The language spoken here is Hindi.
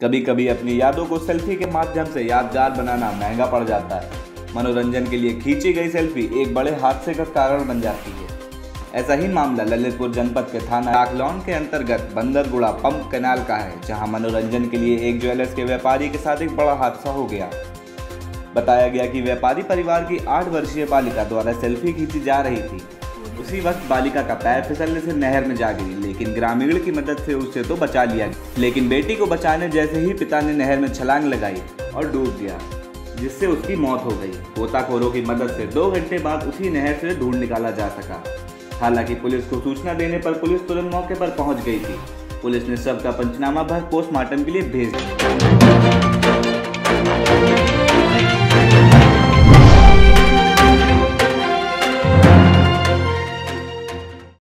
कभी कभी अपनी यादों को सेल्फी के माध्यम से यादगार बनाना महंगा पड़ जाता है। मनोरंजन के लिए खींची गई सेल्फी एक बड़े हादसे का कारण बन जाती है। ऐसा ही मामला ललितपुर जनपद के थाना डाकलौन के अंतर्गत बंदरगुड़ा पंप कैनाल का है, जहां मनोरंजन के लिए एक ज्वेलर्स के व्यापारी के साथ एक बड़ा हादसा हो गया। बताया गया कि व्यापारी परिवार की 8 वर्षीय बालिका द्वारा सेल्फी खींची जा रही थी। उसी वक्त बालिका का पैर फिसलने से नहर में जा गिरी, लेकिन ग्रामीण की मदद से उसे तो बचा लिया गया। लेकिन बेटी को बचाने जैसे ही पिता ने नहर में छलांग लगाई और डूब गया, जिससे उसकी मौत हो गई। गोताखोरों की मदद से 2 घंटे बाद उसी नहर से ढूंढ निकाला जा सका। हालांकि पुलिस को सूचना देने पर पुलिस तुरंत मौके पर पहुंच गई थी। पुलिस ने शव का पंचनामा भर पोस्टमार्टम के लिए भेज दिया।